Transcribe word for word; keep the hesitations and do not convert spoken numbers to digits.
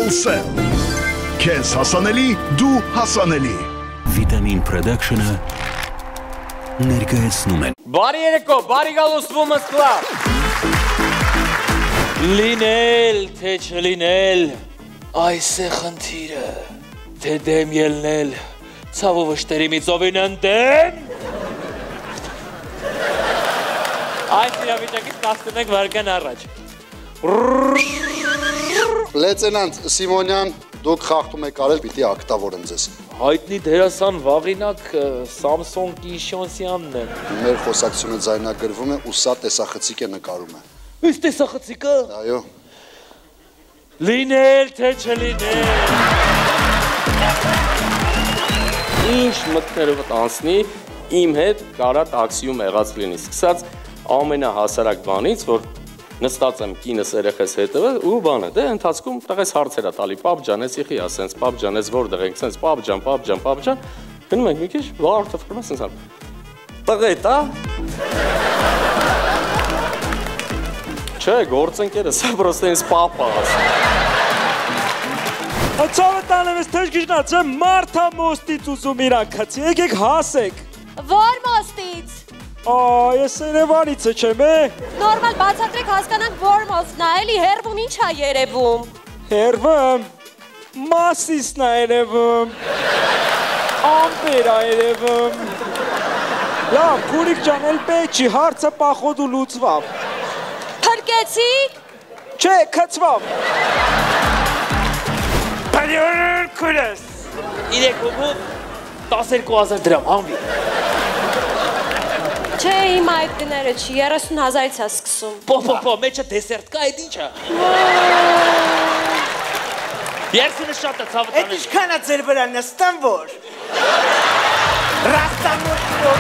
Cell. Քեզ հասանելի, դու հասանելի։ Vitamin Production-ը ներկայացնում են։ Բարի երեկո, բարի գալուս Women's Club։ Լինել, թե չլինել, այս է խնդիրը, թե դեմ ելնել, ցավու վշտերի միծովին ընդեմ։ Այս իրավիճակից տասնմեկ վայրկյան առաջ։ Լեյտենանտ Սիմոնյան, դուք խախտում եք արել, պիտի ակտավորեմ ձեզ։ Հայտնի դերասան վաղինակ Սամսոն Կիշոնսյանն է։ Մեր խոսակցությունը ձայնագրվում է ու սա տեսախցիկ է նկարում է։ Իս տեսախցիկը։ Այո։ Լինել, թե չլինել։ Ինչ մտքներով անցնի, իմ հետ կարա տաքսիում եղած լինի, սկսած ամենահասարակ բանից, որ նստած եմ կինս երեխես հետևը ու բանը, դե ընթացքում տղես հարցեր է տալի, պապ ջան, ես իխի ասենց, պապ ջան, ես որտեղ ենք, սենց, պապ ջան, պապ ջան, պապ ջան, գնում ենք մի քիչ, վարդը ֆրմա սենց ան։ Տղետ, ա։ Չէ, գործընկերը, սա պրոստը ինձ պապա ասա։ Հացավը տանեմ ես թեժ գիշնաց եմ մարդա մոստից ուզում իրանքաց, եկեք հասեք։ Որ մոստից։ Ա, ես Երևանից չեմ է։ Նորմալ բացատրեք հասկանանք որ մոստն է, էլի հերվում ինչ է երևում։ Հերվում, մասիսն է երևում, ամպեր է երևում։ Լավ, կուրիկ ջան, էլ պետք չի, հարցը պախոդ ու լուծվավ։ Փրկեցիք։ Չէ, կծվավ։ Պարյորն կուրես։ Իրեք ուգու տասներկու հազար դրամ, հանվի։ Չէ, իմ այդ գները չի, երեսուն հազարից է սկսում։ Պո, պո, պո, մեջը դեսերտ կա, այդ ինչ է։ Երսինը շատ է ծավը տանել։ Էդ իշքան է ձեր վրա նստան որ։ Ռաստամոտ որ։